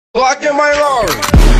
Lock in my lord.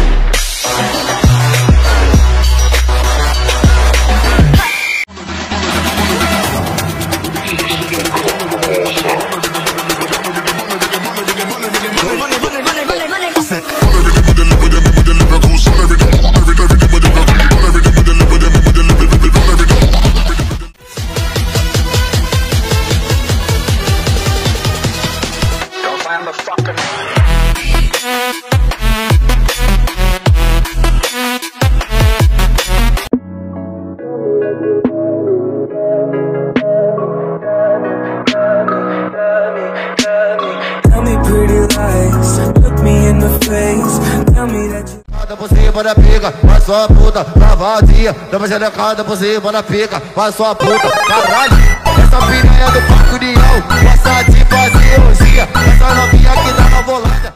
Por cima da pica, vai sua puta, na vadia. Dá uma xerecada por cima da pica, vai sua puta, caralho. Essa piranha do Parque União, essa de fazer orgia. Essa novinha que dá na volância.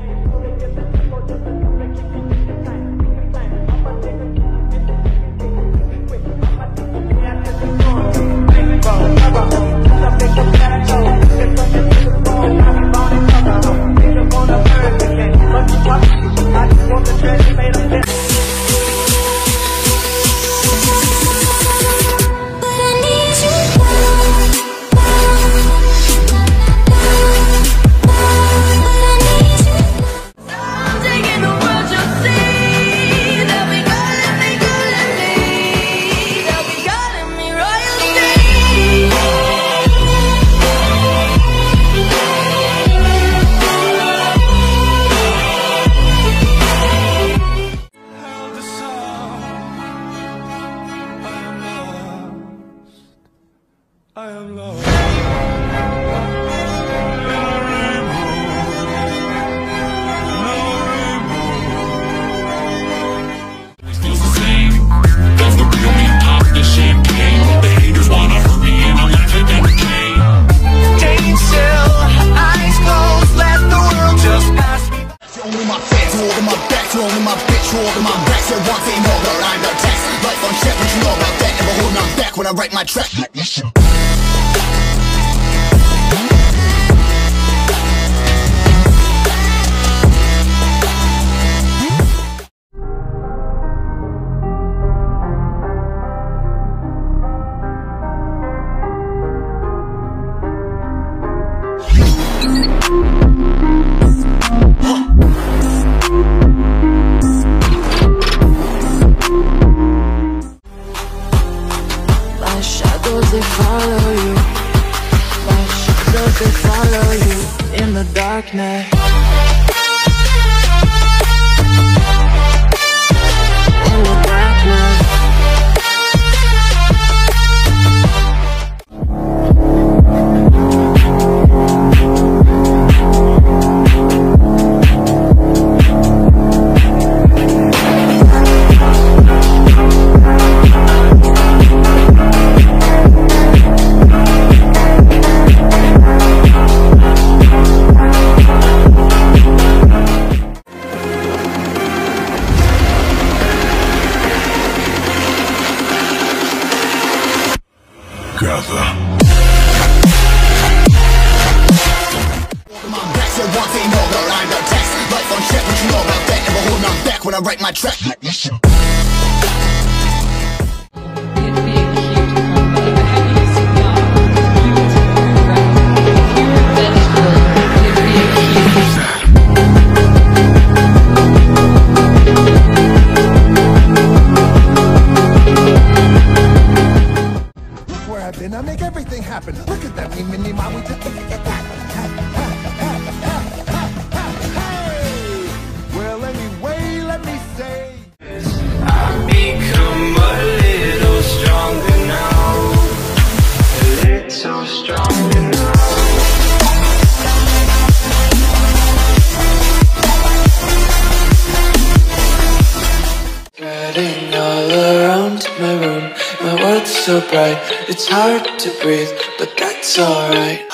I am lost. Feels the same. That's the real me, pop the champagne. The haters wanna hurt me and I'm laughing at the pain. Stay still, eyes closed, let the world just pass me. All in my face, all in my back, all in my bitch, all in my back. So one thing more, but I'm the text. Life on check, what you know about that? Never holding on back when I write my track. They follow you, my shadows, they follow you in the darkness. In the darkness. When I write my track. Look where I've been, I make everything happen. Look at that, me, mini, my, we just get that. Well, anyway, let me say I've become a little stronger now. A little stronger now. Spreading all around my room. My world's so bright, it's hard to breathe, but that's alright.